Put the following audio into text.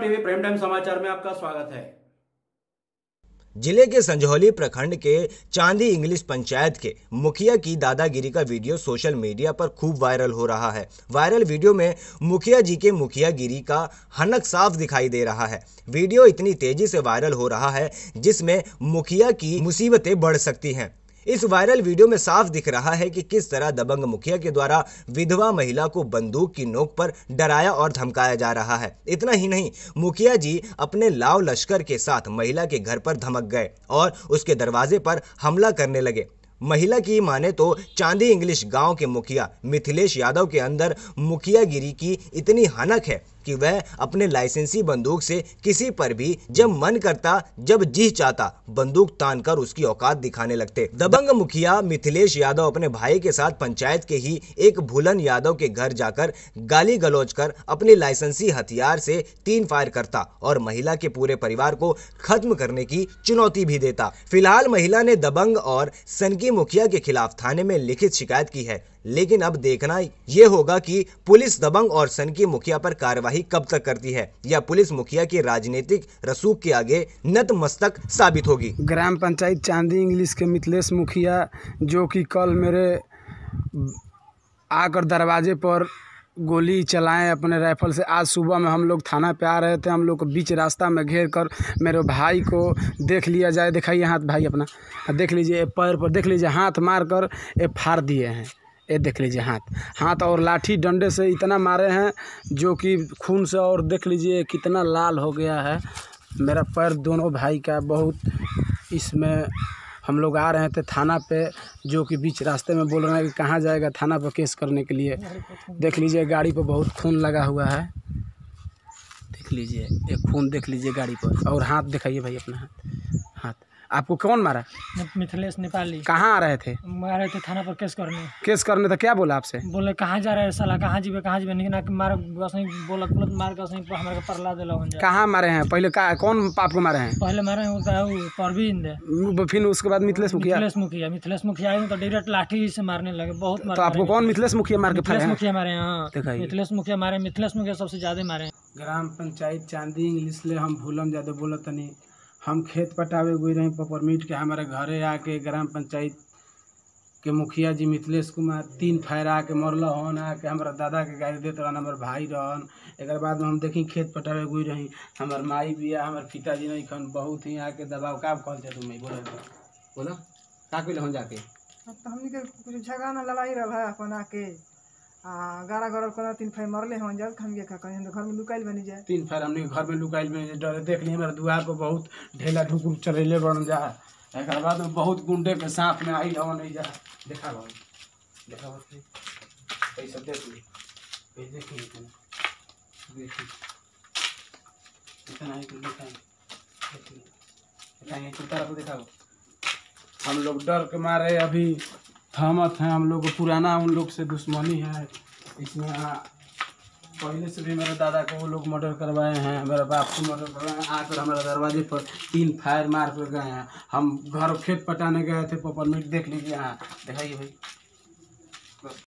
TV prime time समाचार में आपका स्वागत है। जिले के संजौली प्रखंड के चांदी इंग्लिश पंचायत के मुखिया की दादागिरी का वीडियो सोशल मीडिया पर खूब वायरल हो रहा है। वायरल वीडियो में मुखिया जी के मुखियागिरी का हनक साफ दिखाई दे रहा है। वीडियो इतनी तेजी से वायरल हो रहा है जिसमें मुखिया की मुसीबतें बढ़ सकती हैं। इस वायरल वीडियो में साफ दिख रहा है कि किस तरह दबंग मुखिया के द्वारा विधवा महिला को बंदूक की नोक पर डराया और धमकाया जा रहा है। इतना ही नहीं, मुखिया जी अपने लाव लश्कर के साथ महिला के घर पर धमक गए और उसके दरवाजे पर हमला करने लगे। महिला की माने तो चांदी इंग्लिश गांव के मुखिया मिथिलेश यादव के अंदर मुखियागिरी की इतनी हनक है कि वह अपने लाइसेंसी बंदूक से किसी पर भी जब मन करता, जब जी चाहता बंदूक तानकर उसकी औकात दिखाने लगते। दबंग मुखिया मिथिलेश यादव अपने भाई के साथ पंचायत के ही एक भूलन यादव के घर जाकर गाली गलौज कर अपने लाइसेंसी हथियार से 3 फायर करता और महिला के पूरे परिवार को खत्म करने की चुनौती भी देता। फिलहाल महिला ने दबंग और सनकी मुखिया के खिलाफ थाने में लिखित शिकायत की है, लेकिन अब देखना यह होगा कि पुलिस दबंग और सनकी मुखिया पर कार्रवाई कब तक करती है या पुलिस मुखिया की राजनीतिक रसूख के आगे नतमस्तक साबित होगी। ग्राम पंचायत चांदी इंग्लिश के मिथिलेश मुखिया जो कि कल मेरे आकर दरवाजे पर गोली चलाएं अपने राइफल से। आज सुबह में हम लोग थाना पे आ रहे थे, हम लोग को बीच रास्ता में घेर कर मेरे भाई को देख लिया जाए, दिखाइए हाथ भाई अपना, देख लीजिए पैर पर, देख लीजिए हाथ मार कर ये फाड़ दिए हैं। ये देख लीजिए हाथ और लाठी डंडे से इतना मारे हैं जो कि खून से, और देख लीजिए कितना लाल हो गया है मेरा पैर दोनों भाई का। बहुत इसमें हम लोग आ रहे थे थाना पे, जो कि बीच रास्ते में बोल रहे हैं कि कहाँ जाएगा थाना पर केस करने के लिए। देख लीजिए गाड़ी पर बहुत खून लगा हुआ है, देख लीजिए ये खून, देख लीजिए गाड़ी पर। और हाथ दिखाइए भाई अपना हाथ। आपको कौन मारा? मिथिलेश नेपाली। कहाँ आ रहे थे? आ रहे थे थाना पर केस करने। केस करने तो क्या बोला आपसे? बोले कहाँ जा रहे हैं साला, कहाँ जीवे नहीं ना मार बसनी बोलत मार के उसने हमारे परला देला हो जा। कहाँ मारे हैं पहले? कौन आपको मारे हैं? पहले मारे हैं परवीन, फिर उसके बाद मिथिलेश मुखिया आए तो डायरेक्ट लाठी से मारने लगे, बहुत मारे। तो आपको कौन मिथिलेश मुखिया मार के मिथिलेश मुखिया मारे? हाँ, मिथिलेश मुखिया सबसे ज्यादा मारे। ग्राम पंचायत चांदी इंग्लिश ले हम भूलन ज्यादा बोलत नहीं। हम खेत पटावे गई रही पपरमीट के, हमारे घरे आके ग्राम पंचायत के मुखिया जी मिथिलेश कुमार 3 फायर आके मरल हन। आके हमारा दादा के गाड़ी देते रहन, हमारे भाई रहन। एक बाद में हम देखी खेत पटावे गई रही, हमार माई बिया, हमारे पिताजी नहीं खन, बहुत ही आके दबाव का कहल जाए। तुम बोलो का कइले हन जाके? तो हमनी के कुछ झगड़ा ना लड़ाई रहा है अपन आके गारा गरल को 3 फायर मरले हम जब हम के कहीं घर में लुकाइल बनी जाए। 3 फायर हमनी घर में लुकाइल बनी जाए। डरे देख ली हमारे दुआर को बहुत ढेला ढुकुर चरेले बन जा। एक बाद में बहुत गुंडे के साथ में आई हवा नहीं जा। देखा पैसा देख ली, देखिए दिखाओ। हम लोग डर के मारे अभी थमत हैं, हम लोग को पुराना उन लोग से दुश्मनी है। इसमें पहले से भी मेरे दादा को वो लोग मर्डर करवाए हैं, मेरे बाप को मर्डर करवाए हैं। आकर हमारे दरवाजे पर 3 फायर मार कर गए हैं। हम घर खेत पटाने गए थे पपरमीट, देख लीजिए। हाँ दिखाइए भाई।